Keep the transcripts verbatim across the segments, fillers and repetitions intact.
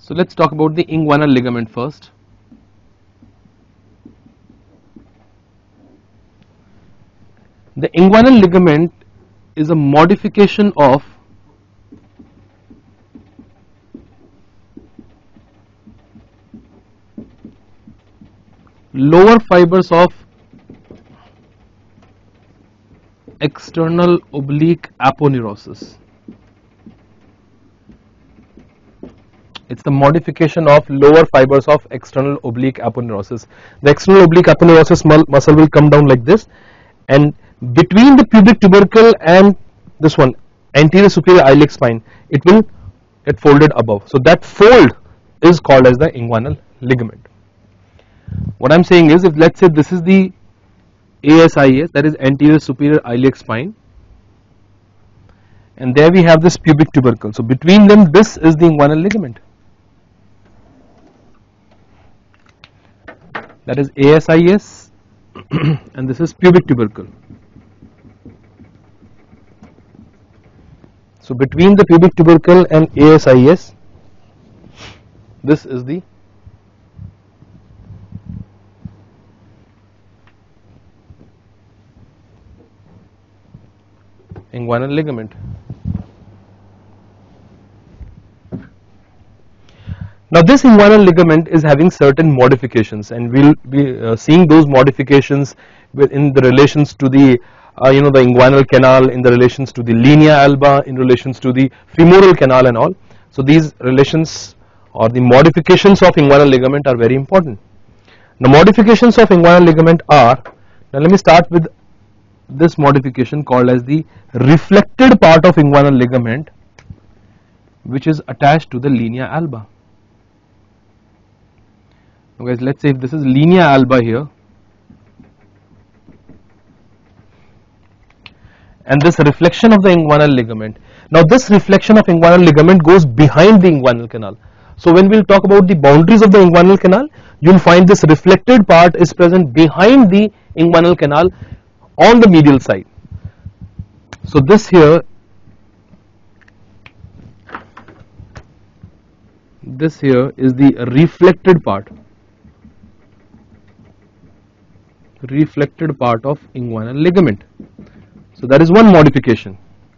So let's talk about the inguinal ligament first. The inguinal ligament is a modification of lower fibers of external oblique aponeurosis. It's the modification of lower fibers of external oblique aponeurosis. The external oblique aponeurosis muscle will come down like this, and between the pubic tubercle and this one, anterior superior iliac spine, it will get folded above. So that fold is called as the inguinal ligament. What I'm saying is, if let's say this is the A S I S, that is anterior superior iliac spine, and there we have this pubic tubercle. So between them, this is the inguinal ligament. That is A S I S and this is pubic tubercle. So between the pubic tubercle and A S I S, this is the inguinal ligament. Now this inguinal ligament is having certain modifications, and we'll be uh, seeing those modifications within the relations to the uh, you know the inguinal canal, in the relations to the linea alba, in relations to the femoral canal and all. So these relations or the modifications of inguinal ligament are very important. The modifications of inguinal ligament are, now let me start with this modification called as the reflected part of inguinal ligament, which is attached to the linea alba. Now guys, let's say if this is linea alba here, and this reflection of the inguinal ligament, now this reflection of inguinal ligament goes behind the inguinal canal. So when we'll talk about the boundaries of the inguinal canal, you'll find this reflected part is present behind the inguinal canal on the medial side. So this here, this here is the reflected part, reflected part of inguinal ligament. So that is one modification.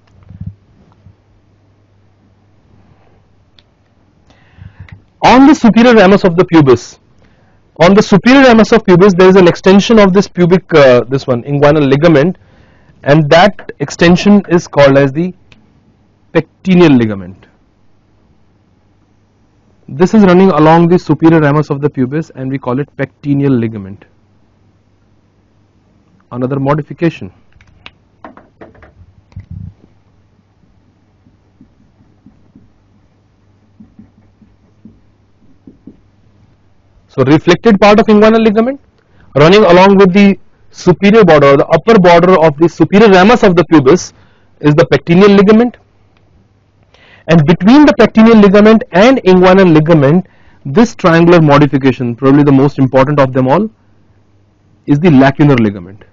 On the superior ramus of the pubis, on the superior ramus of pubis, there is an extension of this pubic, uh, this one, inguinal ligament, and that extension is called as the pectineal ligament. This is running along the superior ramus of the pubis, and we call it pectineal ligament. Another modification. So reflected part of inguinal ligament running along with the superior border or the upper border of the superior ramus of the pubis is the pectineal ligament, and between the pectineal ligament and inguinal ligament, this triangular modification, probably the most important of them all, is the lacunar ligament.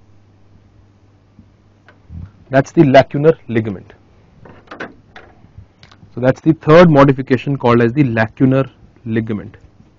That's the lacunar ligament. So that's the third modification called as the lacunar ligament.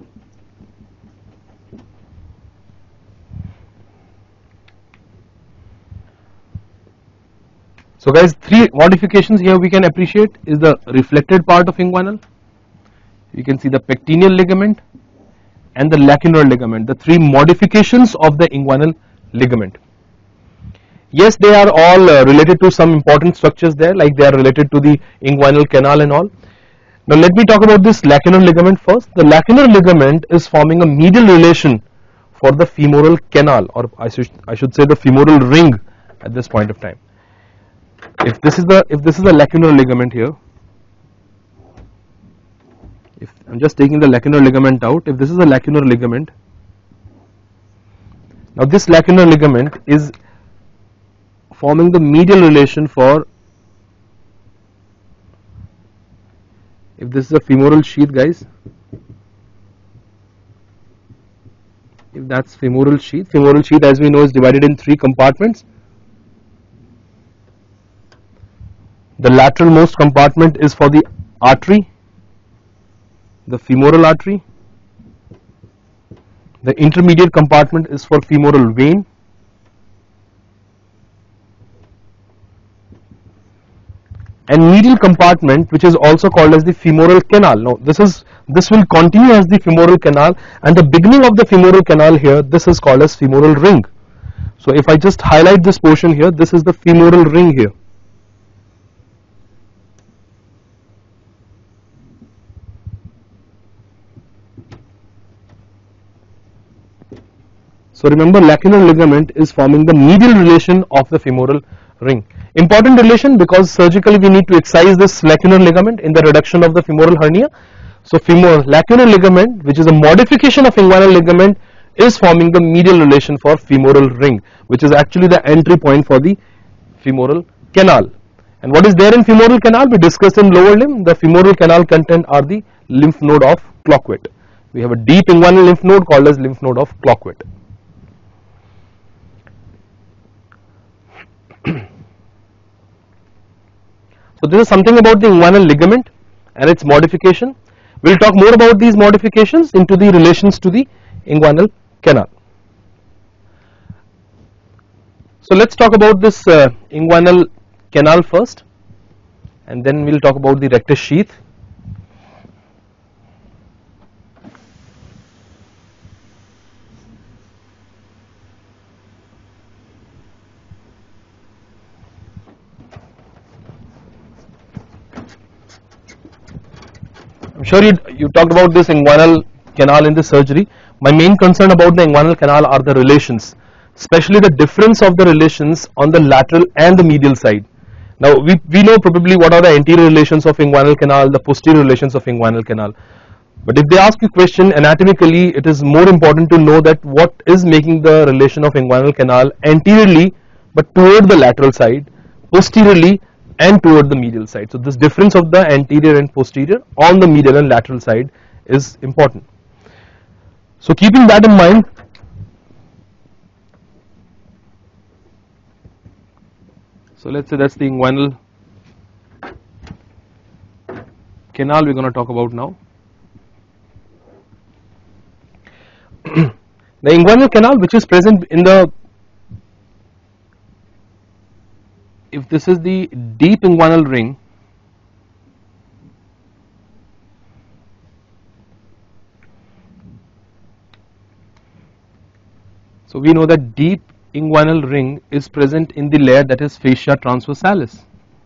So guys, three modifications here we can appreciate is the reflected part of inguinal, you can see the pectineal ligament and the lacunar ligament, the three modifications of the inguinal ligament. Yes, they are all uh, related to some important structures there, like they are related to the inguinal canal and all. Now let me talk about this lacunar ligament first. The lacunar ligament is forming a medial relation for the femoral canal, or I should, I should say the femoral ring at this point of time. If this is the if this is the lacunar ligament here, if I'm just taking the lacunar ligament out, if this is the lacunar ligament, now this lacunar ligament is forming the medial relation for, if this is a femoral sheath guys, if that's femoral sheath, femoral sheath as we know is divided in three compartments. The lateral most compartment is for the artery, the femoral artery. The intermediate compartment is for femoral vein. And medial compartment, which is also called as the femoral canal. Now this is this will continue as the femoral canal, and the beginning of the femoral canal here, this is called as femoral ring. So if I just highlight this portion here, this is the femoral ring here. So remember, lacunar ligament is forming the medial relation of the femoral ring. Important relation, because surgically we need to excise this lacunar ligament in the reduction of the femoral hernia. So femoral lacunar ligament, which is a modification of inguinal ligament, is forming the medial relation for femoral ring, which is actually the entry point for the femoral canal. And what is there in femoral canal? We discussed in lower limb. The femoral canal content are the lymph node of Cloquet. We have a deep inguinal lymph node called as lymph node of Cloquet. So this is something about the inguinal ligament and its modification. We will talk more about these modifications into the relations to the inguinal canal. So let's talk about this uh, inguinal canal first, and then we will talk about the rectus sheath. I'm sure you, you talked about this inguinal canal in the surgery. My main concern about the inguinal canal are the relations, especially the difference of the relations on the lateral and the medial side. Now we, we know probably what are the anterior relations of inguinal canal, the posterior relations of inguinal canal. But if they ask you question anatomically, it is more important to know that what is making the relation of inguinal canal anteriorly but toward the lateral side, posteriorly and toward the medial side. So this difference of the anterior and posterior on the medial and lateral side is important. So keeping that in mind, so let's say that's the inguinal canal we're going to talk about now. The inguinal canal, which is present in the, if this is the deep inguinal ring, so we know that deep inguinal ring is present in the layer that is fascia transversalis.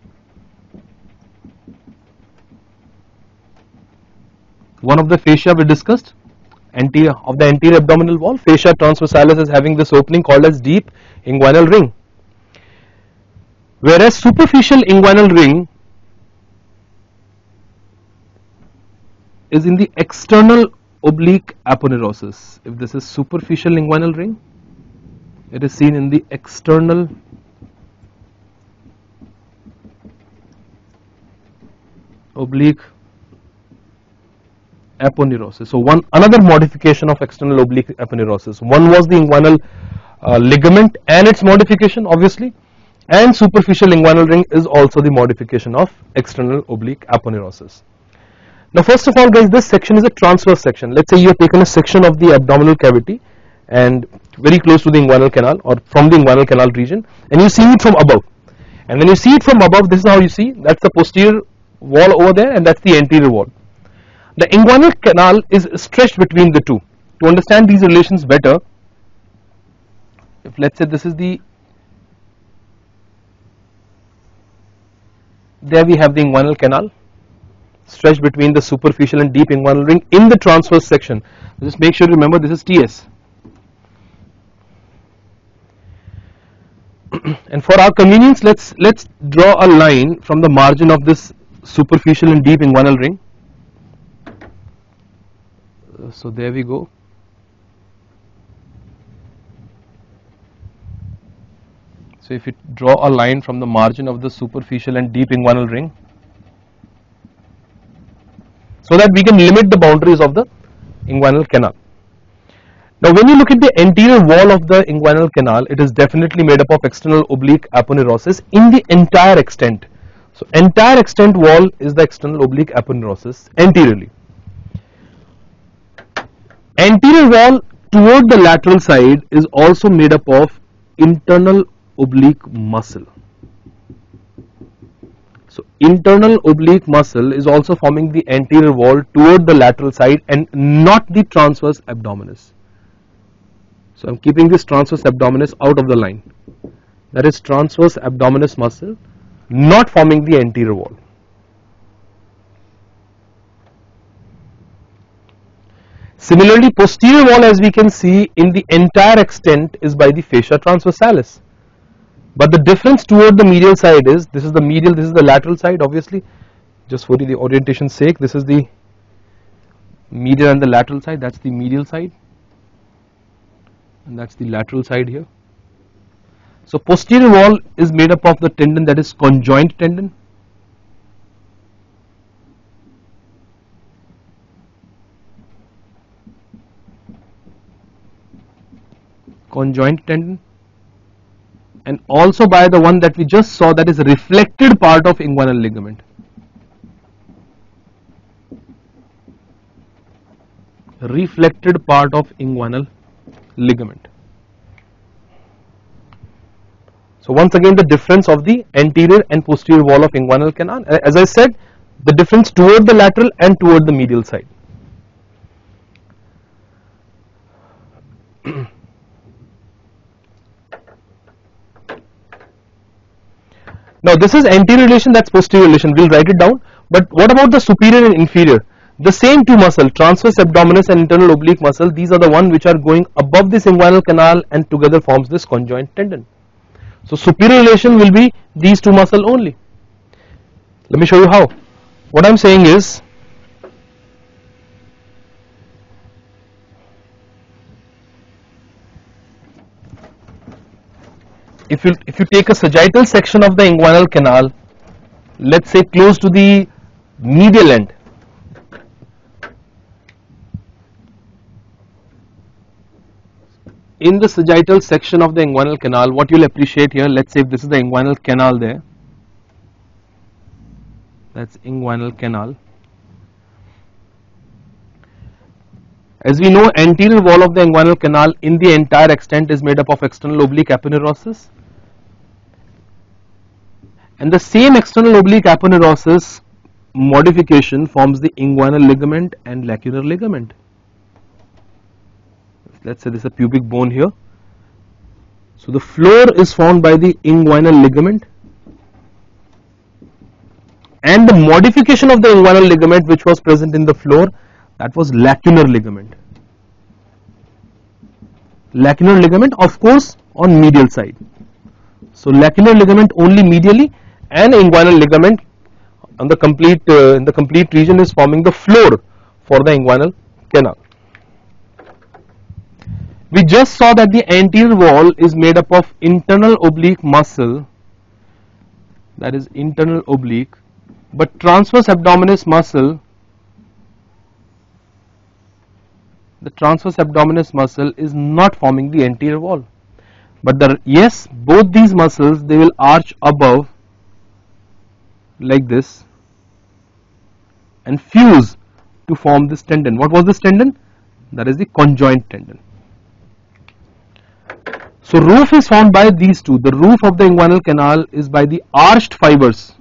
One of the fascia we discussed, anterior of the anterior abdominal wall, fascia transversalis is having this opening called as deep inguinal ring. Whereas superficial inguinal ring is in the external oblique aponeurosis. If this is superficial inguinal ring, it is seen in the external oblique aponeurosis. So one another modification of external oblique aponeurosis. One was the inguinal uh, ligament and its modification, obviously. And superficial inguinal ring is also the modification of external oblique aponeurosis. Now first of all guys, this section is a transverse section. Let's say you have taken a section of the abdominal cavity and very close to the inguinal canal or from the inguinal canal region, and you see it from above. And when you see it from above, this is how you see, that's the posterior wall over there and that's the anterior wall. The inguinal canal is stretched between the two. To understand these relations better, if let's say this is the, there we have the inguinal canal stretched between the superficial and deep inguinal ring in the transverse section. Just make sure you remember this is T S. And for our convenience, let's let's draw a line from the margin of this superficial and deep inguinal ring. Uh, so there we go. So if you draw a line from the margin of the superficial and deep inguinal ring, so that we can limit the boundaries of the inguinal canal. Now when you look at the anterior wall of the inguinal canal, it is definitely made up of external oblique aponeurosis in the entire extent. So entire extent wall is the external oblique aponeurosis anteriorly. Anterior wall toward the lateral side is also made up of internal oblique muscle. So internal oblique muscle is also forming the anterior wall toward the lateral side and not the transverse abdominis. So I am keeping this transverse abdominis out of the line. That is transverse abdominis muscle not forming the anterior wall. Similarly, posterior wall, as we can see, in the entire extent is by the fascia transversalis. But the difference toward the medial side is, this is the medial, this is the lateral side, obviously, just for the orientation's sake, this is the medial and the lateral side, that's the medial side, and that's the lateral side here. So posterior wall is made up of the tendon that is conjoint tendon. Conjoint tendon, and also by the one that we just saw, that is reflected part of inguinal ligament. Reflected part of inguinal ligament. So once again, the difference of the anterior and posterior wall of inguinal canal, as I said, the difference toward the lateral and toward the medial side. Now this is anterior relation, that's posterior relation, we'll write it down. But what about the superior and inferior? The same two muscle, transverse abdominis and internal oblique muscle, these are the one which are going above this inguinal canal and together forms this conjoint tendon. So superior relation will be these two muscle only. Let me show you how. What I'm saying is, if you if you take a sagittal section of the inguinal canal, let's say close to the medial end, in the sagittal section of the inguinal canal, what you'll appreciate here, let's say if this is the inguinal canal there, that's inguinal canal. As we know, anterior wall of the inguinal canal in the entire extent is made up of external oblique aponeurosis, and the same external oblique aponeurosis modification forms the inguinal ligament and lacunar ligament. Let's say this is a pubic bone here. So the floor is formed by the inguinal ligament, and the modification of the inguinal ligament which was present in the floor, that was lacunar ligament. Lacunar ligament, of course, on medial side. So lacunar ligament only medially, and inguinal ligament on the complete uh, in the complete region is forming the floor for the inguinal canal. We just saw that the anterior wall is made up of internal oblique muscle, that is internal oblique, but transverse abdominis muscle, the transverse abdominis muscle is not forming the anterior wall. But the, yes, both these muscles, they will arch above like this and fuse to form this tendon. What was this tendon? That is the conjoint tendon. So roof is formed by these two. The roof of the inguinal canal is by the arched fibers,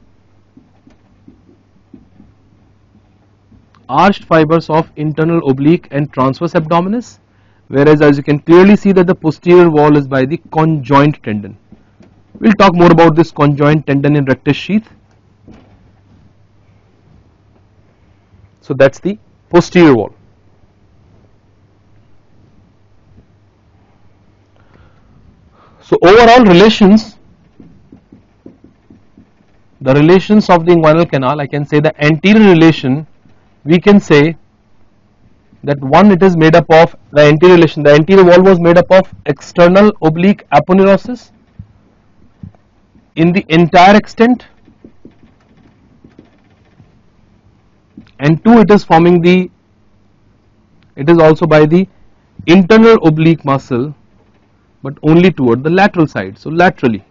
arched fibers of internal oblique and transverse abdominis, whereas as you can clearly see that the posterior wall is by the conjoint tendon. We'll talk more about this conjoint tendon in rectus sheath. So that's the posterior wall. So overall relations, the relations of the inguinal canal, I can say the anterior relation, we can say that one, it is made up of the anterior relation, the anterior wall was made up of external oblique aponeurosis in the entire extent, and two, it is forming the, it is also by the internal oblique muscle, but only toward the lateral side, so laterally.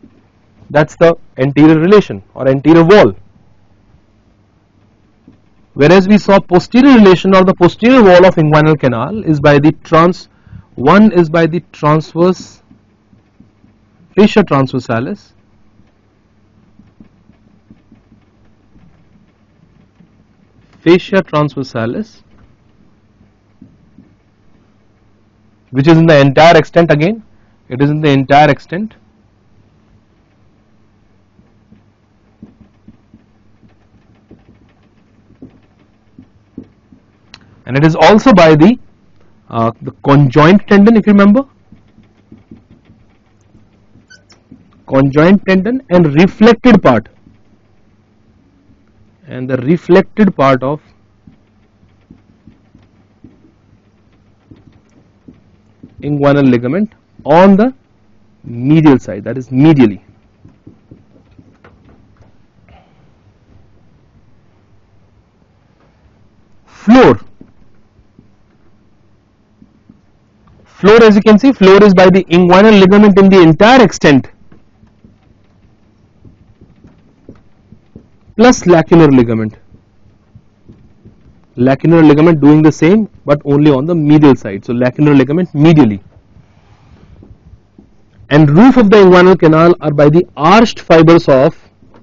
That's the anterior relation or anterior wall. whereas we saw posterior relation or the posterior wall of inguinal canal is by the trans, one is by the transverse fascia transversalis, fascia transversalis, which is in the entire extent, again it is in the entire extent, and it is also by the uh, the conjoint tendon, if you remember, conjoint tendon and reflected part, and the reflected part of inguinal ligament on the medial side, that is medially. Floor, floor as you can see, floor is by the inguinal ligament in the entire extent plus lacunar ligament, lacunar ligament doing the same but only on the medial side, so lacunar ligament medially. And roof of the inguinal canal are by the arched fibers of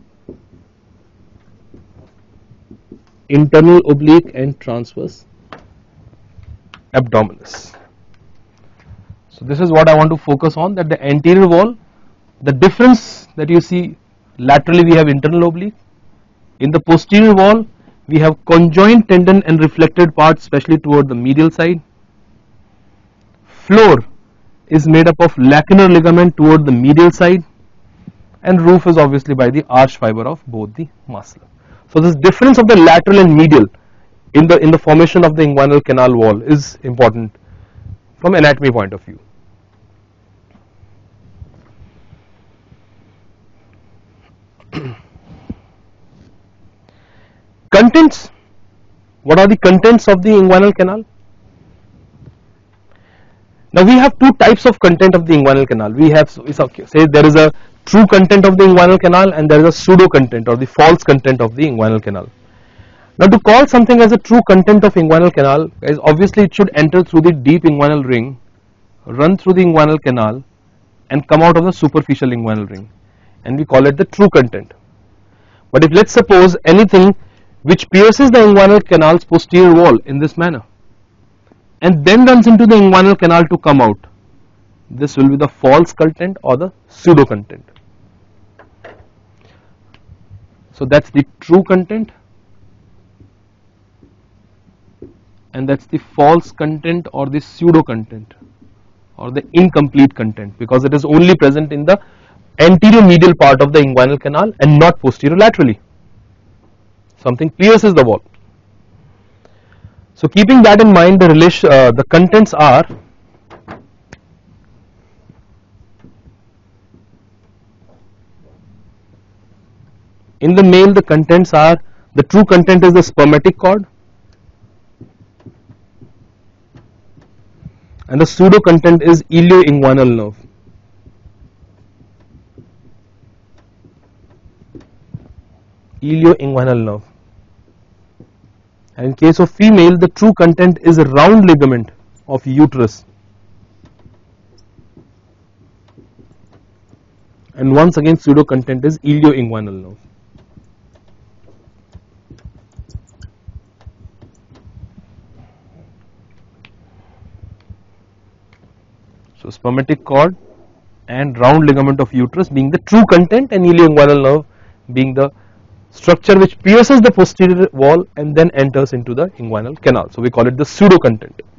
internal oblique and transverse abdominis. So this is what I want to focus on, that the anterior wall, the difference that you see, laterally we have internal oblique, in the posterior wall we have conjoint tendon and reflected part, especially toward the medial side. Floor is made up of lacunar ligament toward the medial side, and roof is obviously by the arch fiber of both the muscle. So this difference of the lateral and medial in the in the formation of the inguinal canal wall is important from anatomy point of view. Contents, what are the contents of the inguinal canal? Now we have two types of content of the inguinal canal. We have, say there is a true content of the inguinal canal and there is a pseudo content or the false content of the inguinal canal. Now to call something as a true content of inguinal canal, is obviously it should enter through the deep inguinal ring, run through the inguinal canal and come out of the superficial inguinal ring, and we call it the true content. But if let's suppose anything which pierces the inguinal canal's posterior wall in this manner and then runs into the inguinal canal to come out, this will be the false content or the pseudo content. So that's the true content and that's the false content or the pseudo content or the incomplete content, because it is only present in the anterior medial part of the inguinal canal and not posterior laterally. Something pierces the wall. So keeping that in mind, the relation, uh, the contents are in the male, the contents are, the true content is the spermatic cord and the pseudo content is ilioinguinal nerve. Ilioinguinal nerve. And in case of female, the true content is a round ligament of uterus, and once again pseudo content is ilioinguinal nerve. So spermatic cord and round ligament of uterus being the true content and ilioinguinal nerve being the structure which pierces the posterior wall and then enters into the inguinal canal. So we call it the pseudo content.